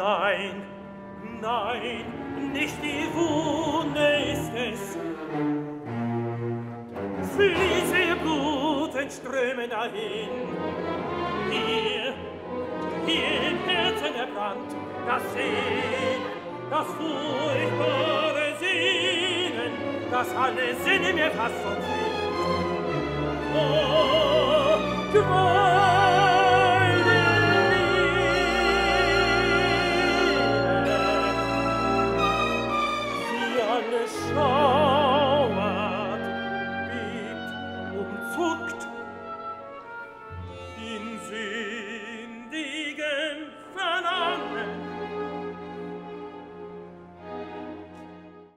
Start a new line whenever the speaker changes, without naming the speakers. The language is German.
Nein, nein, nicht die Wunde ist es. Fließe bluten strömen dahin. Hier im Herzen erbrannt das Sehnen, das furchtbare Sehnen, das alle Sinne mir fast umfliegt. Oh,